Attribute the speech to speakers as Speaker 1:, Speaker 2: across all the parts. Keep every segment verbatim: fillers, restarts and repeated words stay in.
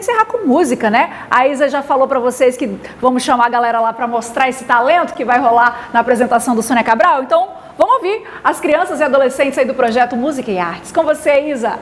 Speaker 1: encerrar com música, né? A Isa já falou para vocês que vamos chamar a galera lá para mostrar esse talento que vai rolar na apresentação do Sônia Cabral. Então, vamos ouvir as crianças e adolescentes aí do projeto Música e Artes. Com você, Isa.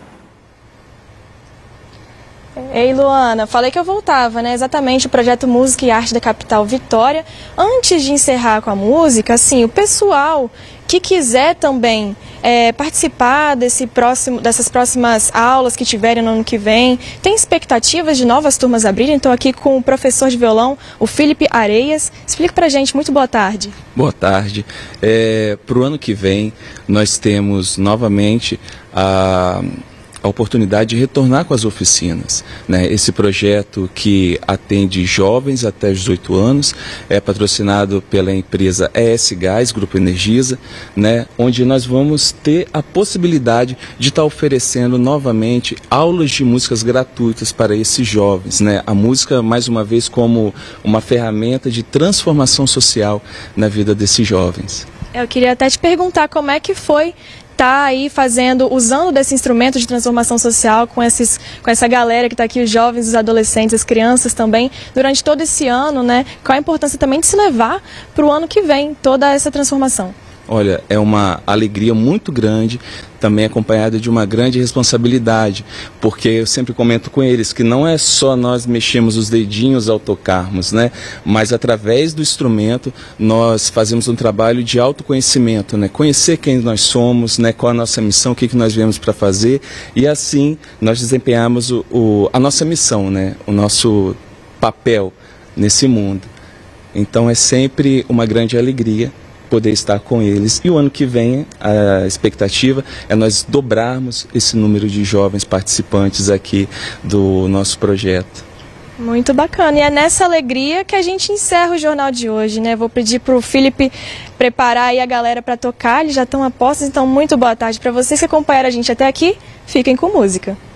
Speaker 2: Ei, Luana, falei que eu voltava, né? Exatamente, o projeto Música e Arte da Capital Vitória. Antes de encerrar com a música, assim, o pessoal que quiser também é, participar desse próximo, dessas próximas aulas que tiverem no ano que vem, tem expectativas de novas turmas abrirem? Estou aqui com o professor de violão, o Felipe Areias. Explica pra gente, muito boa tarde.
Speaker 3: Boa tarde. É, para o ano que vem, nós temos novamente a... a oportunidade de retornar com as oficinas, né? Esse projeto que atende jovens até dezoito anos, é patrocinado pela empresa E S Gás, Grupo Energisa, né? Onde nós vamos ter a possibilidade de estar oferecendo novamente aulas de músicas gratuitas para esses jovens, né? A música, mais uma vez, como uma ferramenta de transformação social na vida desses jovens.
Speaker 2: Eu queria até te perguntar como é que foi tá aí fazendo, usando desse instrumento de transformação social com, esses, com essa galera que está aqui, os jovens, os adolescentes, as crianças também, durante todo esse ano, né? Qual a importância também de se levar para o ano que vem toda essa transformação?
Speaker 3: Olha, é uma alegria muito grande, também acompanhada de uma grande responsabilidade, porque eu sempre comento com eles que não é só nós mexemos os dedinhos ao tocarmos, né? Mas através do instrumento nós fazemos um trabalho de autoconhecimento, né? Conhecer quem nós somos, né? Qual a nossa missão, o que, que nós viemos para fazer, e assim nós desempenhamos o, o, a nossa missão, né? O nosso papel nesse mundo. Então é sempre uma grande alegria poder estar com eles. E o ano que vem, a expectativa é nós dobrarmos esse número de jovens participantes aqui do nosso projeto.
Speaker 2: Muito bacana. E é nessa alegria que a gente encerra o jornal de hoje, né? Vou pedir para o Felipe preparar aí a galera para tocar. Eles já estão a postos, então muito boa tarde para vocês que acompanharam a gente até aqui. Fiquem com música.